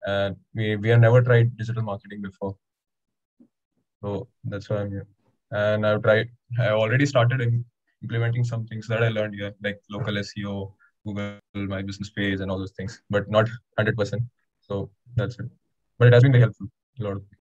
and we have never tried digital marketing before. So that's why I'm here. And I already started implementing some things that I learned here, like local SEO, Google My Business Page, and all those things, but not 100%. So that's it. But it has been very helpful. A lot of